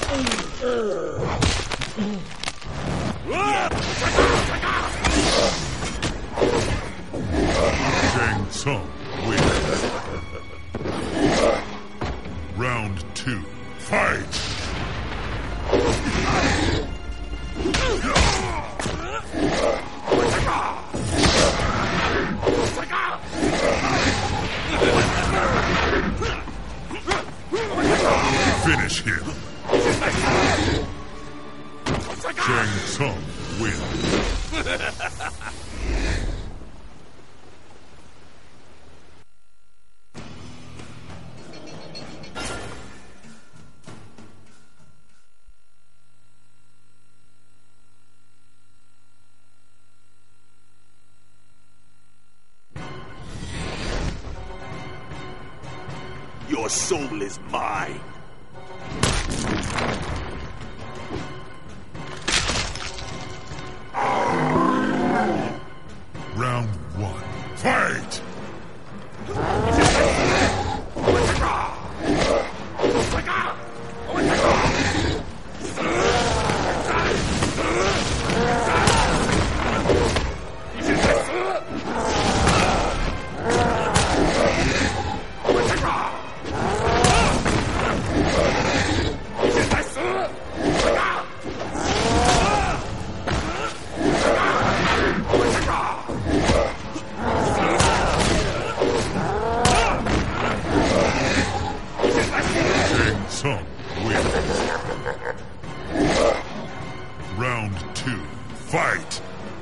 Shang Tsung wins. Round 2, fight! Finish him. Shang Tsung wins. Your soul is mine. Round 1, fight! Tsung wins. Round 2, fight!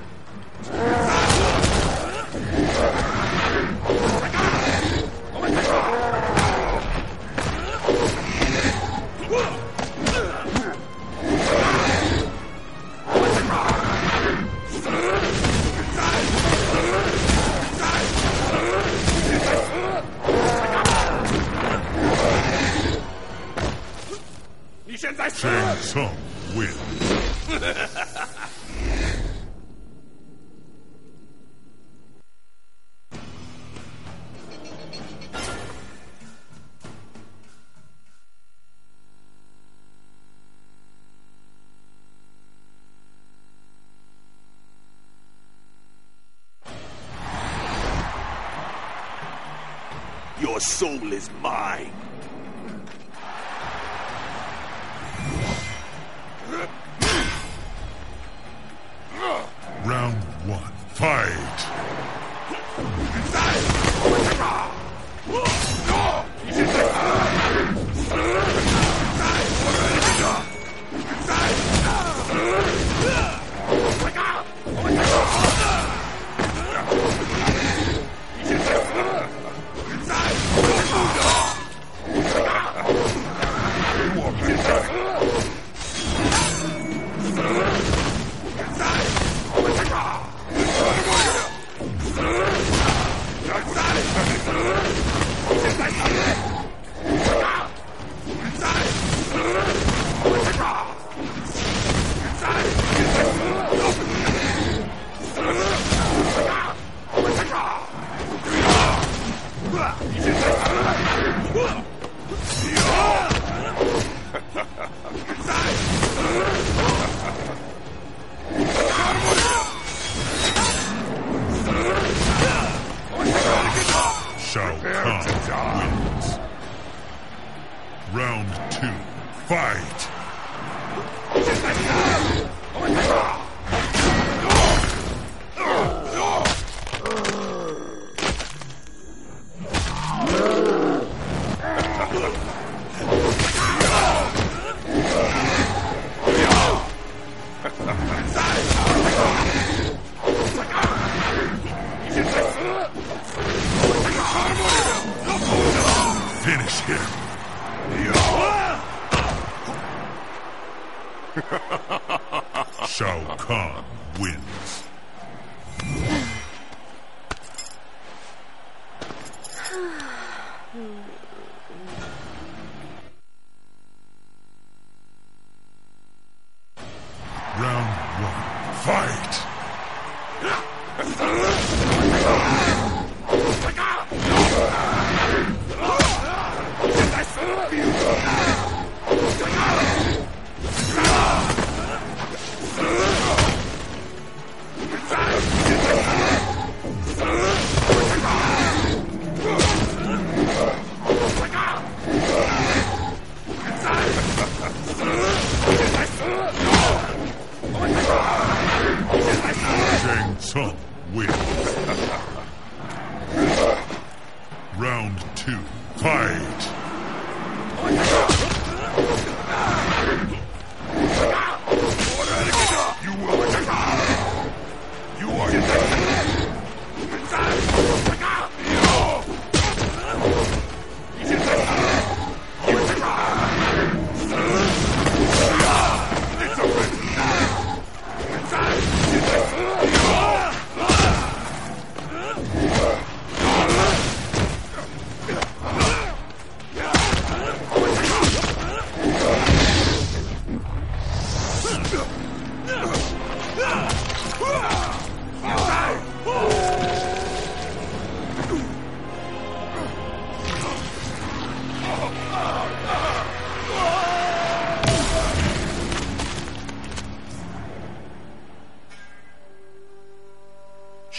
Shang Tsung wins. Your soul is mine. Round 1, fight! Shao Kahn wins. Round 2, fight! Finish him. Shao Kahn wins. Round 1, fight!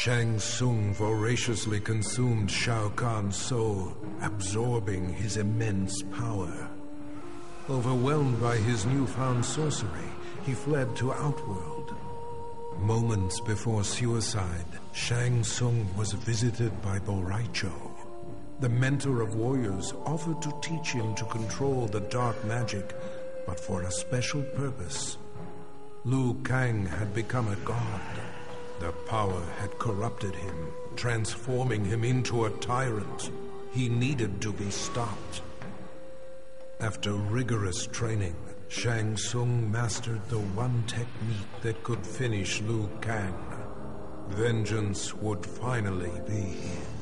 Shang Tsung voraciously consumed Shao Kahn's soul, absorbing his immense power. Overwhelmed by his newfound sorcery, he fled to Outworld. Moments before suicide, Shang Tsung was visited by Bo' Rai Cho. The mentor of warriors offered to teach him to control the dark magic, but for a special purpose. Liu Kang had become a god. The power had corrupted him, transforming him into a tyrant. He needed to be stopped. After rigorous training, Shang Tsung mastered the one technique that could finish Liu Kang. Vengeance would finally be his.